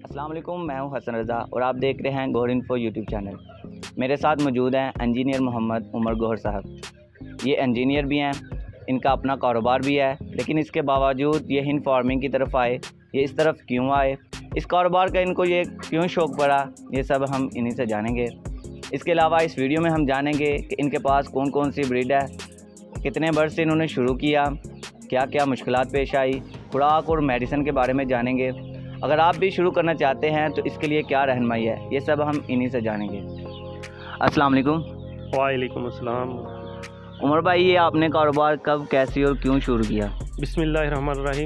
अस्सलाम वालेकुम, मैं हूं हसन रज़ा और आप देख रहे हैं गौहर इन्फो यूट्यूब चैनल। मेरे साथ मौजूद हैं इंजीनियर मोहम्मद उमर गौहर साहब। ये इंजीनियर भी हैं, इनका अपना कारोबार भी है, लेकिन इसके बावजूद ये हिंद फार्मिंग की तरफ आए। ये इस तरफ क्यों आए, इस कारोबार का इनको ये क्यों शौक़ पड़ा, ये सब हम इन्हीं से जानेंगे। इसके अलावा इस वीडियो में हम जानेंगे कि इनके पास कौन कौन सी ब्रीड है, कितने वर्ष से इन्होंने शुरू किया, क्या क्या मुश्किलात पेश आई, खुराक और मेडिसिन के बारे में जानेंगे। अगर आप भी शुरू करना चाहते हैं तो इसके लिए क्या रहनुमाई है, ये सब हम इन्हीं से जानेंगे। अस्सलाम वालेकुम। वालेकुम अस्सलाम। उमर भाई, ये आपने कारोबार कब, कैसे और क्यों शुरू किया? बिस्मिल्लाहिर्रहमानिर्रहीम।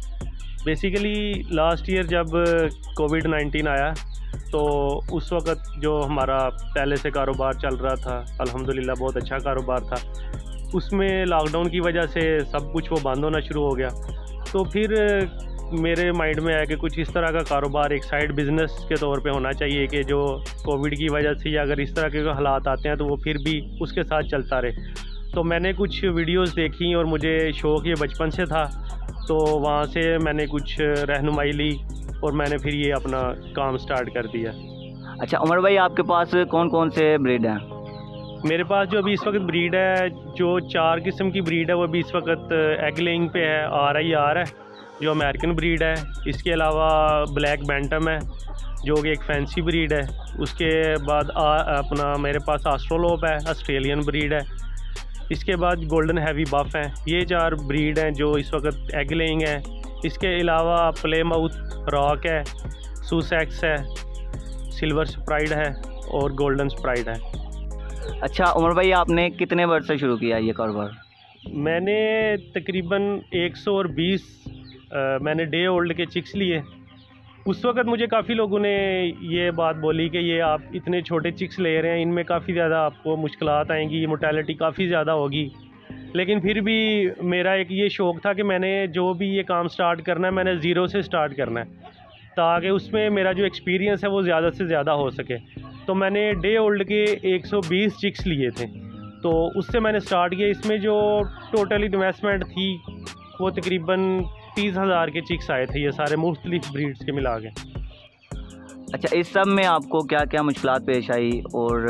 बेसिकली लास्ट ईयर जब कोविड-19 आया तो उस वक़्त जो हमारा पहले से कारोबार चल रहा था, अल्हम्दुलिल्लाह बहुत अच्छा कारोबार था, उसमें लॉकडाउन की वजह से सब कुछ वो बंद होना शुरू हो गया। तो फिर मेरे माइंड में आया कि कुछ इस तरह का कारोबार एक साइड बिज़नेस के तौर पे होना चाहिए कि जो कोविड की वजह से या अगर इस तरह के हालात आते हैं तो वो फिर भी उसके साथ चलता रहे। तो मैंने कुछ वीडियोस देखी और मुझे शौक़ ये बचपन से था, तो वहाँ से मैंने कुछ रहनुमाई ली और मैंने फिर ये अपना काम स्टार्ट कर दिया। अच्छा उमर भाई, आपके पास कौन कौन से ब्रीड हैं? मेरे पास जो अभी इस वक्त ब्रीड है, जो 4 किस्म की ब्रीड है, वो अभी इस वक्त एग लेइंग पे है। RIR है जो अमेरिकन ब्रीड है, इसके अलावा ब्लैक बैंटम है जो कि एक फैंसी ब्रीड है। उसके बाद अपना मेरे पास ऑस्ट्रोलोप है, ऑस्ट्रेलियन ब्रीड है। इसके बाद गोल्डन हैवी बफ है। ये 4 ब्रीड हैं जो इस वक्त एग लेइंग है। इसके अलावा प्लेमाउथ रॉक है, सुसेक्स है, सिल्वर स्प्राइड है और गोल्डन स्प्राइड है। अच्छा उमर भाई, आपने कितने वर्ष से शुरू किया ये कारोबार? मैंने तकरीबन 120 मैंने डे ओल्ड के चिक्स लिए। उस वक़्त मुझे काफ़ी लोगों ने ये बात बोली कि ये आप इतने छोटे चिक्स ले रहे हैं, इनमें काफ़ी ज़्यादा आपको मुश्किलात आएंगी, ये मोर्टेलिटी काफ़ी ज़्यादा होगी। लेकिन फिर भी मेरा एक ये शौक़ था कि मैंने जो भी ये काम स्टार्ट करना है, मैंने ज़ीरो से स्टार्ट करना है ताकि उसमें मेरा जो एक्सपीरियंस है वो ज़्यादा से ज़्यादा हो सके। तो मैंने डे ओल्ड के 120 चिक्स लिए थे, तो उससे मैंने स्टार्ट किया। इसमें जो टोटल इन्वेस्टमेंट थी वो तकरीबन 30,000 के चिक्स आए थे, ये सारे मुख्तलिफ ब्रीड्स के मिला के। अच्छा, इस सब में आपको क्या क्या मुश्किलात पेश आई? और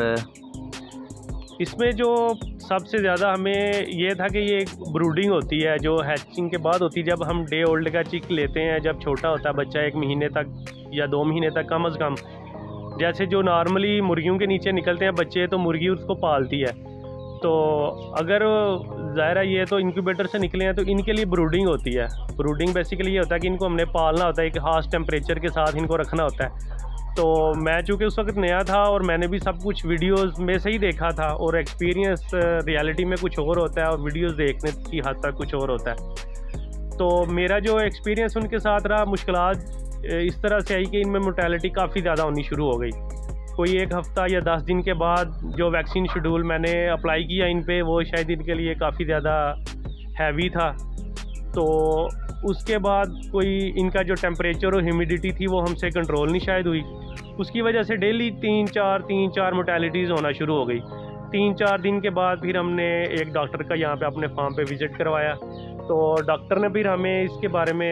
इसमें जो सबसे ज़्यादा हमें ये था कि ये एक ब्रूडिंग होती है जो हैचिंग के बाद होती है। जब हम डे ओल्ड का चिक लेते हैं, जब छोटा होता है बच्चा 1 महीने तक या 2 महीने तक कम अज़ कम, जैसे जो नॉर्मली मुर्गियों के नीचे निकलते हैं बच्चे तो मुर्गी उसको पालती है। तो अगर ज़ाहिर है ये तो इंक्यूबेटर से निकले हैं तो इनके लिए ब्रूडिंग होती है। ब्रूडिंग बेसिकली ये होता है कि इनको हमने पालना होता है, एक खास टेम्परेचर के साथ इनको रखना होता है। तो मैं चूँकि उस वक्त नया था और मैंने भी सब कुछ वीडियोस में से ही देखा था, और एक्सपीरियंस रियलिटी में कुछ और होता है और वीडियोस देखने की हद तक कुछ और होता है। तो मेरा जो एक्सपीरियंस उनके साथ रहा, मुश्किलात इस तरह से आई कि इनमें मोर्टेलिटी काफ़ी ज़्यादा होनी शुरू हो गई। कोई 1 हफ़्ता या 10 दिन के बाद जो वैक्सीन शेड्यूल मैंने अप्लाई किया इन पे, वो शायद इनके लिए काफ़ी ज़्यादा हैवी था। तो उसके बाद कोई इनका जो टेम्परेचर और ह्यूमिडिटी थी वो हमसे कंट्रोल नहीं शायद हुई। उसकी वजह से डेली 3-4 मोर्टेलिटीज़ होना शुरू हो गई। 3-4 दिन के बाद फिर हमने एक डॉक्टर का यहाँ पे अपने फार्म पे विज़िट करवाया। तो डॉक्टर ने फिर हमें इसके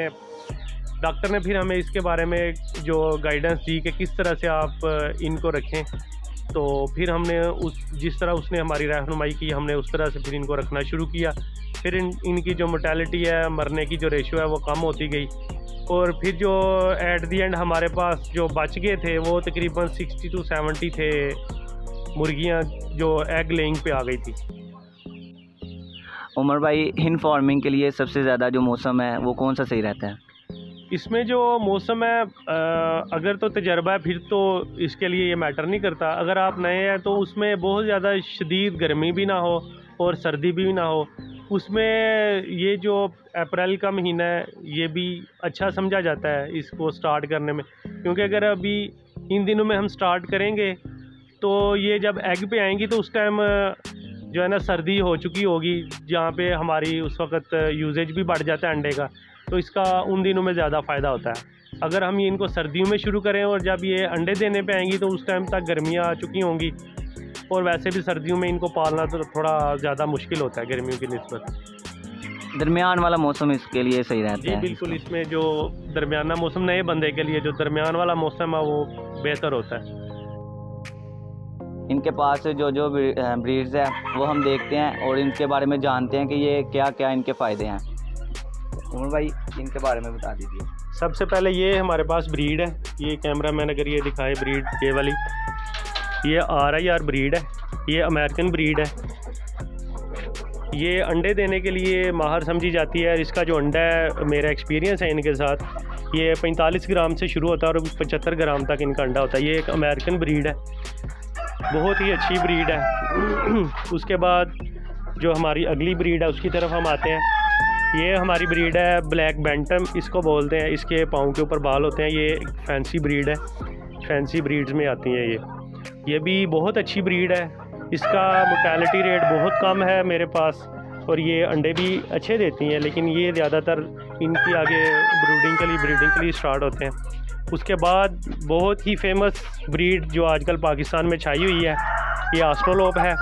बारे में जो गाइडेंस दी कि किस तरह से आप इनको रखें। तो फिर हमने जिस तरह उसने हमारी रहनुमाई की, हमने उस तरह से फिर इनको रखना शुरू किया। फिर इनकी जो मोर्टेलिटी है, मरने की जो रेशो है वो कम होती गई। और फिर जो एट दी एंड हमारे पास जो बच गए थे वो तकरीबन 60 से 70 थे मुर्गियाँ जो एग लेइंग पे आ गई थी। उमर भाई, हिंद फार्मिंग के लिए सबसे ज़्यादा जो मौसम है वो कौन सा सही रहता है? इसमें जो मौसम है, अगर तो तजर्बा है फिर तो इसके लिए ये मैटर नहीं करता। अगर आप नए हैं तो उसमें बहुत ज़्यादा शदीद गर्मी भी ना हो और सर्दी भी ना हो। उसमें ये जो अप्रैल का महीना है ये भी अच्छा समझा जाता है इसको स्टार्ट करने में, क्योंकि अगर अभी इन दिनों में हम स्टार्ट करेंगे तो ये जब एग पे आएंगी तो उस टाइम जो है ना सर्दी हो चुकी होगी, जहाँ पे हमारी उस वक्त यूजेज भी बढ़ जाता है अंडे का। तो इसका उन दिनों में ज़्यादा फ़ायदा होता है। अगर हम ये इनको सर्दियों में शुरू करें और जब ये अंडे देने पे आएंगी तो उस टाइम तक गर्मियाँ आ चुकी होंगी, और वैसे भी सर्दियों में इनको पालना तो थोड़ा ज़्यादा मुश्किल होता है गर्मियों की निस्बत। दरमियान वाला मौसम इसके लिए सही रहता जी है? बिल्कुल, इसमें जो दरमियाना मौसम, नए बंदे के लिए जो दरमियान वाला मौसम है वो बेहतर होता है। इनके पास जो जो ब्रीड्स है वो हम देखते हैं और इनके बारे में जानते हैं कि ये क्या क्या इनके फ़ायदे हैं। उमर भाई इनके बारे में बता दीजिए। सबसे पहले ये हमारे पास ब्रीड है, ये कैमरा मैन अगर ये दिखाए ब्रीड, ये वाली ये RIR ब्रीड है, ये अमेरिकन ब्रीड है। ये अंडे देने के लिए माहर समझी जाती है। इसका जो अंडा है, मेरा एक्सपीरियंस है इनके साथ, ये 45 ग्राम से शुरू होता है और 75 ग्राम तक इनका अंडा होता है। ये एक अमेरिकन ब्रीड है, बहुत ही अच्छी ब्रीड है। उसके बाद जो हमारी अगली ब्रीड है उसकी तरफ हम आते हैं। ये हमारी ब्रीड है ब्लैक बैंटम इसको बोलते हैं। इसके पाँव के ऊपर बाल होते हैं। ये एक फैंसी ब्रीड है, फैंसी ब्रीड्स में आती हैं ये भी बहुत अच्छी ब्रीड है। इसका मोर्टेलिटी रेट बहुत कम है मेरे पास और ये अंडे भी अच्छे देती हैं, लेकिन ये ज़्यादातर इनकी आगे ब्रीडिंग के लिए स्टार्ट होते हैं। उसके बाद बहुत ही फेमस ब्रीड जो आजकल पाकिस्तान में छाई हुई है, ये ऑस्ट्रोलोप है।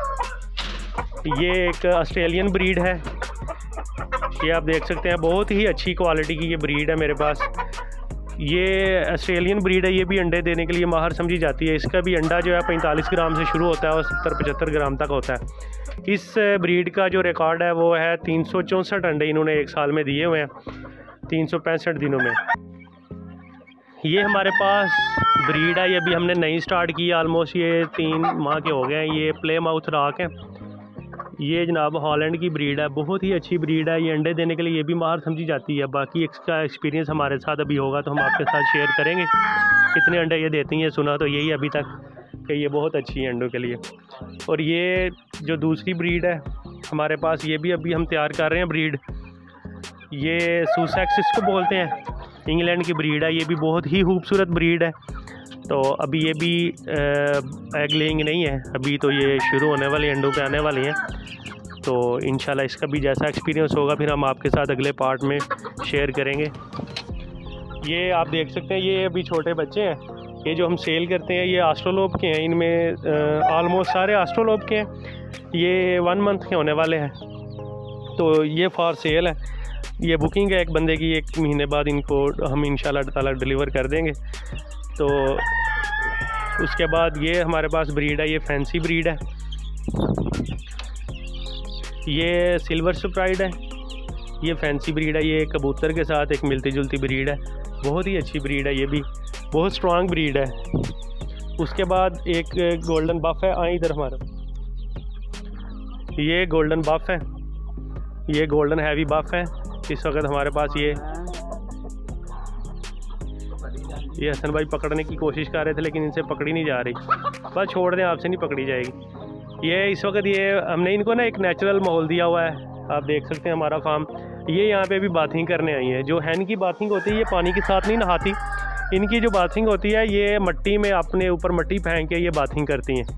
ये एक ऑस्ट्रेलियन ब्रीड है, ये आप देख सकते हैं, बहुत ही अच्छी क्वालिटी की ये ब्रीड है मेरे पास। ये ऑस्ट्रेलियन ब्रीड है, ये भी अंडे देने के लिए माहर समझी जाती है। इसका भी अंडा जो है 45 ग्राम से शुरू होता है और 70-75 ग्राम तक होता है। इस ब्रीड का जो रिकॉर्ड है वो है 364 अंडे इन्होंने एक साल में दिए हुए हैं, 365 दिनों में। ये हमारे पास ब्रीड है, ये भी हमने नई स्टार्ट की, ऑलमोस्ट ये 3 माह के हो गए हैं। ये प्ले माउथ रॉक है, ये जनाब हॉलैंड की ब्रीड है, बहुत ही अच्छी ब्रीड है। ये अंडे देने के लिए ये भी माहर समझी जाती है। बाकी इसका एक्सपीरियंस हमारे साथ अभी होगा तो हम आपके साथ शेयर करेंगे कितने अंडे ये देती हैं। सुना तो यही अभी तक कि ये बहुत अच्छी है अंडों के लिए। और ये जो दूसरी ब्रीड है हमारे पास, ये भी अभी हम तैयार कर रहे हैं ब्रीड। ये सुसेक्स इसको बोलते हैं, इंग्लैंड की ब्रीड है। ये भी बहुत ही खूबसूरत ब्रीड है। तो अभी ये भी एग लेइंग नहीं है, अभी तो ये शुरू होने वाली अंडों पे आने वाली हैं। तो इंशाल्लाह इसका भी जैसा एक्सपीरियंस होगा फिर हम आपके साथ अगले पार्ट में शेयर करेंगे। ये आप देख सकते हैं, ये अभी छोटे बच्चे हैं। ये जो हम सेल करते हैं ये ऑस्ट्रोलोप के हैं, इनमें ऑलमोस्ट सारे ऑस्ट्रोलोप के हैं। ये 1 मंथ के होने वाले हैं, तो ये फॉर सेल है। ये बुकिंग है एक बंदे की, 1 महीने बाद इनको हम इंशाल्लाह ताला डिलीवर कर देंगे। तो उसके बाद ये हमारे पास ब्रीड है, ये फैंसी ब्रीड है। ये सिल्वर स्प्राइड है, ये फैंसी ब्रीड है। ये कबूतर के साथ एक मिलती जुलती ब्रीड है, बहुत ही अच्छी ब्रीड है, ये भी बहुत स्ट्रॉन्ग ब्रीड है। उसके बाद एक गोल्डन बफ है, आए इधर हमारा, ये गोल्डन बफ है, ये गोल्डन हैवी बफ है। इस वक्त हमारे पास ये हसन भाई पकड़ने की कोशिश कर रहे थे लेकिन इनसे पकड़ी नहीं जा रही। बस छोड़ दें, आपसे नहीं पकड़ी जाएगी। ये इस वक्त ये हमने इनको ना एक नेचुरल माहौल दिया हुआ है, आप देख सकते हैं हमारा फार्म। ये यहाँ पे भी बाथिंग करने आई है। जो हैन की बाथिंग होती है ये पानी के साथ नहीं नहाती, इनकी जो बाथिंग होती है ये मट्टी में अपने ऊपर मट्टी फेंक के ये बाथिंग करती हैं।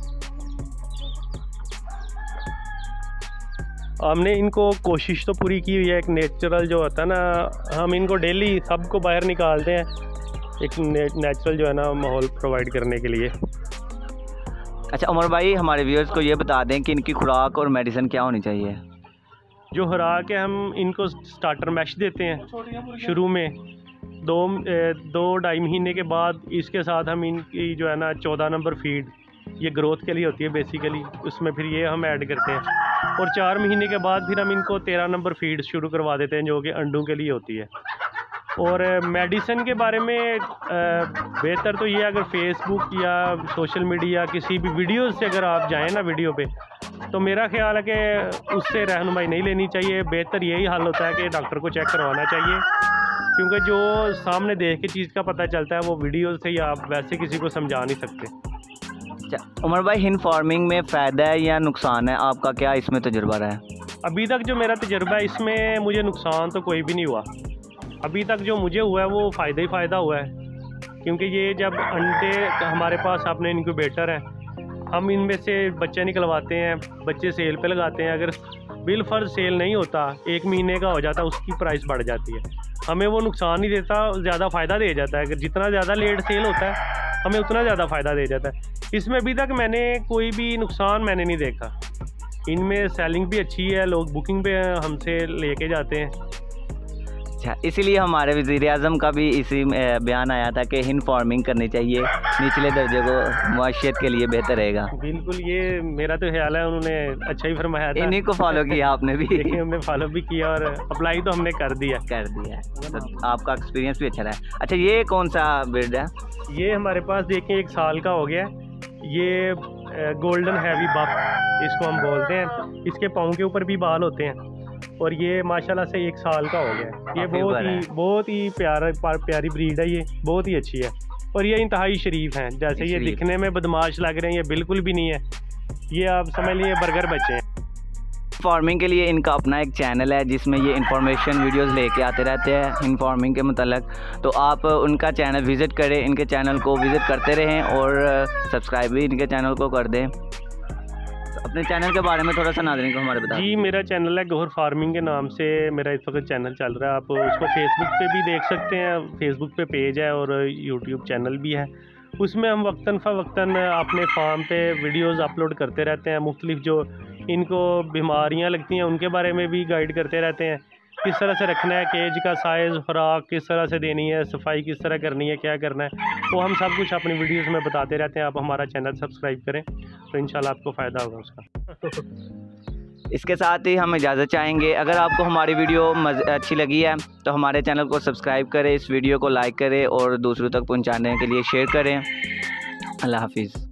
हमने इनको कोशिश तो पूरी की हुई है, एक नेचुरल जो होता है ना, हम इनको डेली सबको बाहर निकालते हैं एक नेचुरल जो है ना माहौल प्रोवाइड करने के लिए। अच्छा उमर भाई, हमारे व्यूअर्स को ये बता दें कि इनकी खुराक और मेडिसिन क्या होनी चाहिए। जो खुराक है, हम इनको स्टार्टर मैश देते हैं शुरू में, 2-2.5 महीने के बाद इसके साथ हम इनकी जो है ना 14 नंबर फीड, ये ग्रोथ के लिए होती है बेसिकली, उसमें फिर ये हम ऐड करते हैं। और 4 महीने के बाद फिर हम इनको 13 नंबर फीड शुरू करवा देते हैं जो कि अंडों के लिए होती है। और मेडिसिन के बारे में बेहतर तो ये, अगर फेसबुक या सोशल मीडिया किसी भी वीडियो से अगर आप जाएं ना वीडियो पे, तो मेरा ख्याल है कि उससे रहनुमाई नहीं लेनी चाहिए। बेहतर यही हाल होता है कि डॉक्टर को चेक करवाना चाहिए, क्योंकि जो सामने देख के चीज़ का पता चलता है वो वीडियो से या आप वैसे किसी को समझा नहीं सकते। अच्छा उमर भाई, हिन फार्मिंग में फ़ायदा है या नुकसान है, आपका क्या इसमें तजुर्बा रहा है? अभी तक जो मेरा तजुर्बा है इसमें मुझे नुकसान तो कोई भी नहीं हुआ। अभी तक जो मुझे हुआ है वो फ़ायदा ही फ़ायदा हुआ है, क्योंकि ये जब अंडे हमारे पास अपने इनक्यूबेटर है, हम इनमें से बच्चे निकलवाते हैं, बच्चे सेल पे लगाते हैं। अगर बिल फर्ज सेल नहीं होता, 1 महीने का हो जाता, उसकी प्राइस बढ़ जाती है। हमें वो नुकसान नहीं देता, ज़्यादा फ़ायदा दे जाता है। अगर जितना ज़्यादा लेट सेल होता है हमें उतना ज़्यादा फ़ायदा दे जाता है। इसमें अभी तक मैंने कोई भी नुकसान मैंने नहीं देखा। इनमें सेलिंग भी अच्छी है, लोग बुकिंग पे हमसे लेके जाते हैं। अच्छा, इसीलिए हमारे वज़ीर आज़म का भी इसी में बयान आया था कि हिंड फार्मिंग करनी चाहिए, निचले दर्जे को मुआशियत के लिए बेहतर रहेगा। बिल्कुल, ये मेरा तो ख्याल है, उन्होंने अच्छा ही फरमाया था। इन्हीं को फॉलो किया आपने भी? देखिए, हमने फॉलो भी किया और अप्लाई तो हमने कर दिया। तो आपका एक्सपीरियंस भी अच्छा रहा। अच्छा, ये कौन सा ब्रीड है? ये हमारे पास देखें 1 साल का हो गया। ये गोल्डन हैवी बफ इसको हम बोलते हैं। इसके पाँव के ऊपर भी बाल होते हैं और ये माशाल्लाह से 1 साल का हो गया। ये बहुत ही प्यारी ब्रीड है, ये बहुत ही अच्छी है और ये इंतहाई शरीफ हैं। जैसे ये दिखने में बदमाश लग रहे हैं, ये बिल्कुल भी नहीं है, ये आप समझ लीजिए बर्गर बच्चे हैं। फार्मिंग के लिए इनका अपना एक चैनल है जिसमें ये इन्फॉर्मेशन वीडियोस लेके आते रहते हैं इन फार्मिंग के मतलब। तो आप उनका चैनल विज़िट करें, इनके चैनल को विज़िट करते रहें और सब्सक्राइब भी इनके चैनल को कर दें। तो अपने चैनल के बारे में थोड़ा सा नाज़रीन को हमारे बता। जी, मेरा चैनल है गौहर फार्मिंग के नाम से मेरा इस वक्त चैनल चल रहा है। आप उसको फेसबुक पे भी देख सकते हैं, फेसबुक पे पेज है और यूट्यूब चैनल भी है। उसमें हम वक्तन फ़वक्तन अपने फार्म पे वीडियोस अपलोड करते रहते हैं। मुख्तलिफ जो इनको बीमारियां लगती हैं उनके बारे में भी गाइड करते रहते हैं, किस तरह से रखना है, केज का साइज़, खुराक किस तरह से देनी है, सफाई किस तरह करनी है, क्या करना है, वो हम सब कुछ अपनी वीडियोस में बताते रहते हैं। आप हमारा चैनल सब्सक्राइब करें तो इंशाल्लाह आपको फ़ायदा होगा उसका। इसके साथ ही हम इजाज़त चाहेंगे। अगर आपको हमारी वीडियो अच्छी लगी है तो हमारे चैनल को सब्सक्राइब करें, इस वीडियो को लाइक करें और दूसरों तक पहुंचाने के लिए शेयर करें। अल्लाह हाफिज़।